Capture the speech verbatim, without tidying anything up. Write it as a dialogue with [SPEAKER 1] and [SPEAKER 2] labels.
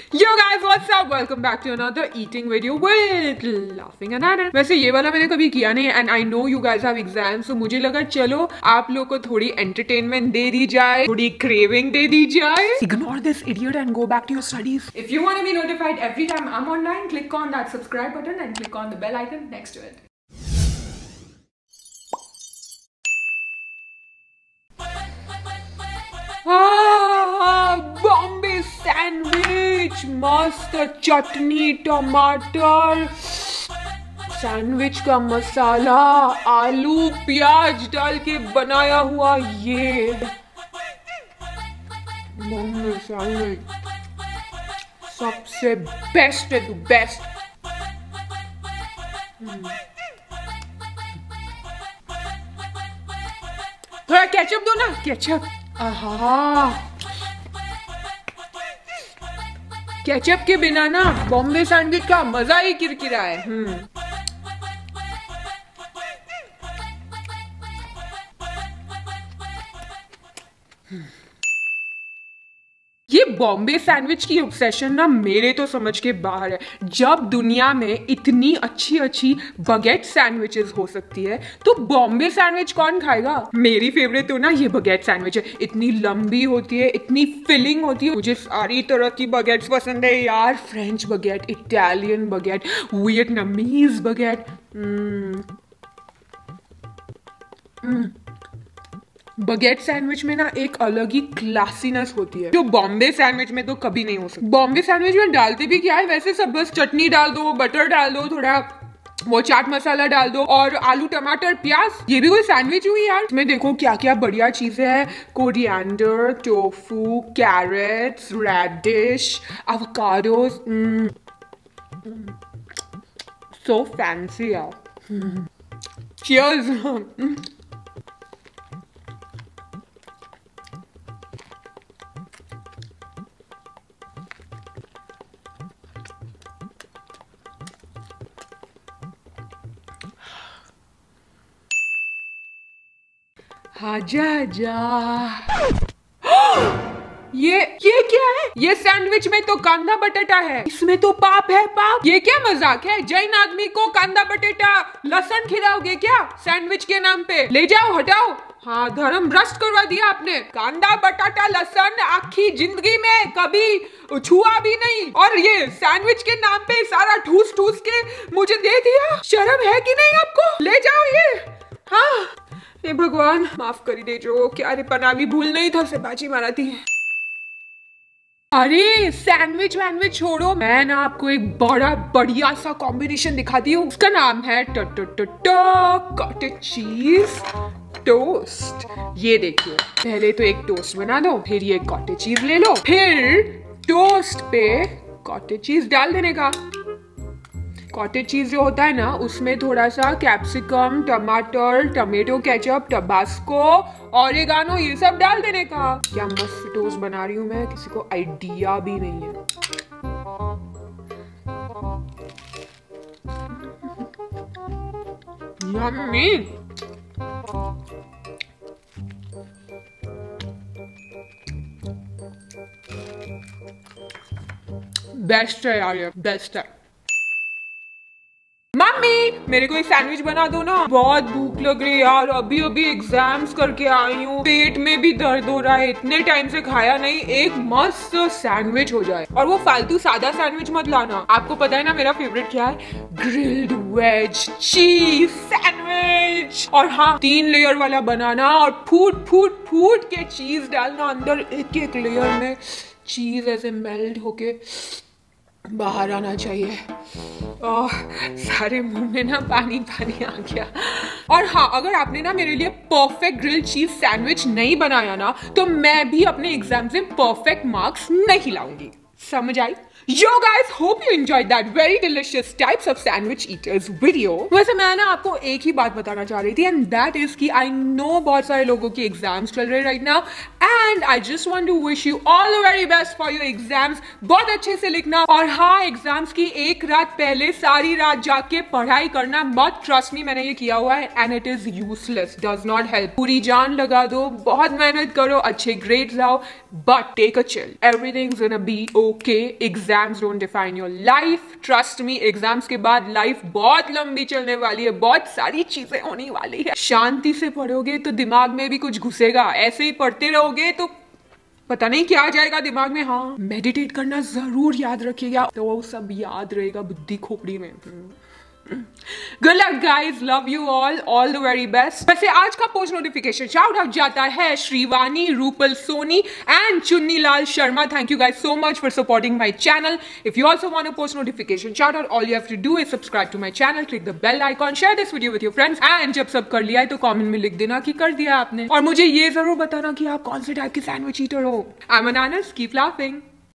[SPEAKER 1] Yo guys, what's up? Welcome back to another eating video with laughing Ananas. वैसे ये वाला मैंने कभी किया नहीं and I know you guys have exams, so मुझे लगा चलो आप लोग को थोड़ी entertainment दे दी जाए, थोड़ी craving दे दी जाए. Ignore this idiot and go back to your studies. If you want to be notified every time I'm online, click on that subscribe button and click on the bell icon next to it. Ah, Bombay sandwich, मस्त चटनी टमाटर, sandwich का मसाला, आलू प्याज डाल के बनाया हुआ ये बॉम्बे सैंडविच सबसे बेस्ट है, तू बेस्ट. थोड़ा केचप दो ना, केचप. आहा, केचप के बिना ना बॉम्बे सैंडविच का मजा ही किरकिरा है. हम्म ये बॉम्बे सैंडविच की ऑब्सेशन ना मेरे तो समझ के बाहर है. जब दुनिया में इतनी अच्छी अच्छी बगेट सैंडविचेस हो सकती है तो बॉम्बे सैंडविच कौन खाएगा. मेरी फेवरेट तो ना ये बगेट सैंडविच है. इतनी लंबी होती है, इतनी फिलिंग होती है. मुझे सारी तरह की बगेट्स पसंद है यार. French baguette, Italian baguette, Vietnamese baguette. Baguette sandwich में ना एक अलग ही क्लासीनेस होती है जो बॉम्बे सैंडविच में तो कभी नहीं हो सकती. बॉम्बे सैंडविच में डालते भी क्या है वैसे सब, बस चटनी डाल दो, बटर डाल दो, थोड़ा वो चाट मसाला डाल दो और आलू टमाटर प्याज. ये भी कोई सैंडविच हुई यार. इसमें देखो क्या क्या बढ़िया चीजें हैं. Coriander, tofu, carrots, radish, avocados. So fancy यार. चीयर्स. आजा आजा. ये ये क्या है? ये सैंडविच में तो कांदा बटाटा है, इसमें तो पाप है पाप. ये क्या मजाक है? जैन आदमी को कांदा बटाटा लहसुन खिलाओगे क्या सैंडविच के नाम पे? ले जाओ, हटाओ. हाँ, धर्म भ्रष्ट करवा दिया आपने. कांदा बटाटा लहसुन आखी जिंदगी में कभी छुआ भी नहीं और ये सैंडविच के नाम पे सारा ठूस ठूस के मुझे दे दिया. शर्म है कि नहीं आपको? ले जाओ ये. हाँ, हे भगवान माफ करी दे जो क्या रे पना भी भूल नहीं था से बाजी मारा थी. अरे सैंडविच वैंडविच छोड़ो, मैं ना आपको एक बड़ा बढ़िया सा कॉम्बिनेशन दिखाती हूँ. उसका नाम है कॉटेज चीज टोस्ट. ये देखिए, पहले तो एक टोस्ट बना दो, फिर ये कॉटेज चीज ले लो, फिर टोस्ट पे कॉटेज चीज डाल देने का. कॉटेज चीज जो होता है ना उसमें थोड़ा सा कैप्सिकम, टमाटर, टमेटो केचप, टबास्को, ऑरिगानो ये सब डाल देने का. क्या मस्त टोस्ट बना रही हूँ मैं, किसी को आइडिया भी नहीं है. यम्मी. बेस्ट है यार, ये बेस्ट है. मम्मी मेरे को एक सैंडविच बना दो ना, बहुत भूख लग रही है यार. अभी अभी एग्जाम्स करके आई हूँ, पेट में भी दर्द हो रहा है, इतने टाइम से खाया नहीं. एक मस्त सैंडविच हो जाए. और वो फालतू सादा सैंडविच मत लाना. आपको पता है ना मेरा फेवरेट क्या है? Grilled veg cheese sandwich. और हाँ, तीन लेयर वाला बनाना और फूट फूट फूट के चीज डालना अंदर. एक एक लेयर में चीज ऐसे मेल्ट होके बाहर आना चाहिए. ओह, सारे मुंह में ना पानी पानी आ गया. और हाँ, अगर आपने ना मेरे लिए परफेक्ट ग्रिल्ड चीज सैंडविच नहीं बनाया ना तो मैं भी अपने एग्जाम से परफेक्ट मार्क्स नहीं लाऊंगी. समझ आई? Yo guys, hope you enjoyed that very delicious types of sandwich eaters video. वैसे मैं ना आपको एक ही बात बताना चाह रही थी and that is कि I know बहुत सारे लोगों की एग्जाम्स चल रहे right now and I just want to wish you all the very best for your exams. बहुत अच्छे से लिखना और हाँ, एग्जाम्स की एक रात पहले सारी रात जाग के पढ़ाई करना मत. ट्रस्ट मी, मैंने ये किया हुआ है and it is useless, does not help. पूरी जान लगा दो, बहुत मेहनत करो, अच्छे ग्रेड्स लाओ, but take a chill. Everything's gonna be okay. Okay, exams don't define your life, trust me, exams के बाद लाइफ बहुत लंबी चलने वाली है, बहुत सारी चीजें होने वाली है। शांति से पढ़ोगे तो दिमाग में भी कुछ घुसेगा, ऐसे ही पढ़ते रहोगे तो पता नहीं क्या आ जाएगा दिमाग में। हाँ, मेडिटेट करना जरूर याद रखिएगा, तो वो सब याद रहेगा बुद्धि खोपड़ी में। Good luck guys, love you all, all the very best। वैसे आज का पोस्ट नोटिफिकेशन शाउट आउट जाता है Shrivani, Rupal Soni and Chunni Lal Sharma. Thank you guys so much for supporting my channel। If you also want a post notification shout out, all you have to do is subscribe to my channel, click the bell icon, share this video with your friends and जब सब कर लिया है तो comment में लिख देना कि कर दिया आपने, और मुझे ये जरूर बताना कि आप कौन से टाइप के सैंडविच ईटर हो। I'm Ananas, keep laughing।